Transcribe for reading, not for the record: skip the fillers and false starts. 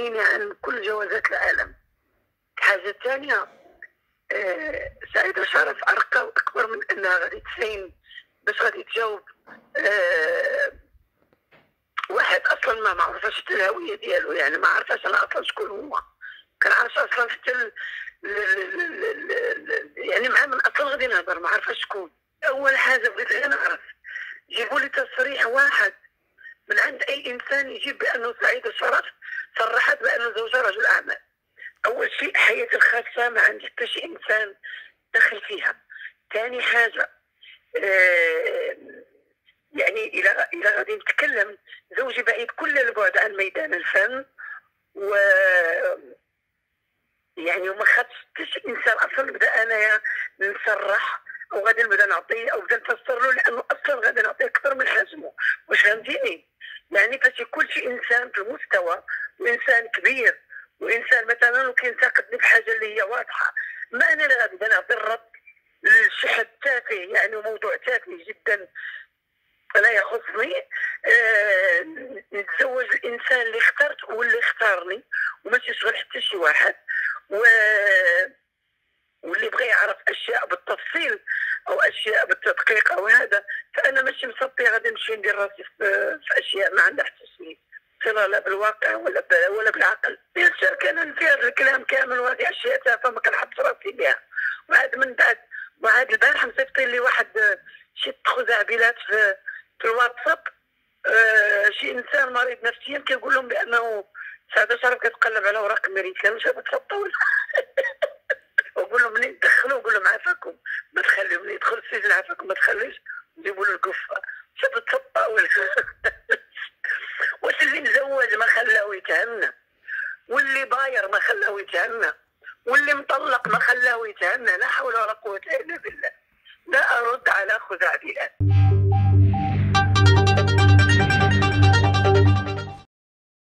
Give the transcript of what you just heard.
يغنيني عن كل جوازات العالم. الحاجة الثانية، سعيدة شرف أرقى وأكبر من أنها غادي تسين باش غادي تجاوب واحد أصلا ما معرفاش حتى الهوية ديالو، يعني ما عرفاش أنا أصلا شكون هو، كنعرفش أصلا حتى يعني مع من أصلا غادي نهضر ما عرفاش شكون. أول حاجة بغيت غير نعرف، جيبوا لي تصريح واحد من عند أي إنسان يجيب بأنه سعيدة شرف صرحت بأنه زوجها رجل أعمال. أول شيء حياتي الخاصة ما عندي حتى شي إنسان دخل فيها. ثاني حاجة، يعني إلى غادي نتكلم، زوجي بعيد كل البعد عن ميدان الفن، و يعني وما خدش حتى شي إنسان أصلا نبدا أنايا نصرح أو غادي نبدا نعطيه أو نبدا نفسر له، لأنه أصلا غادي نعطيه أكثر من حجمه. واش فهمتيني؟ يعني فاش يكون شي إنسان في المستوى وإنسان كبير وإنسان مثلا وكينتقدني بحاجة اللي هي واضحة، ما أنا اللي غادي نعطي الرد للشحن تافه، يعني موضوع تافه جدا لا يخصني. نتزوج الانسان اللي اخترت واللي اختارني وماشي يشغل حتى شي واحد، واللي بغى يعرف اشياء بالتفصيل او اشياء بالتدقيق او هذا، فانا ماشي مصطي غادي نمشي ندير راسي في اشياء ما عندها حتى شي صله لا بالواقع ولا بالعقل. بيان سور كان في هذا الكلام كامل وهذه اشياء تافهه ما كنحطش راسي بها. وعاد من بعد وعاد البارح مصيفطين لي واحد شي خزعبلات في الواتساب، شي انسان مريض نفسيا كيقول لهم بانه سعادة شرف كتقلب على اوراق امريكان واش بتفطوا وقول لهم منين تدخلوا، قول لهم عافاكم ما تخليو منين يدخل السجن، عافاكم ما تخليوش جيبوا له القفه واش بتفطوا واش اللي مزوج ما خلاو يتهنى، واللي باير ما خلاو يتهنى، واللي مطلق ما خلاو يتهنى؟ لا حول ولا قوه الا بالله. لا ارد على خزعبلات.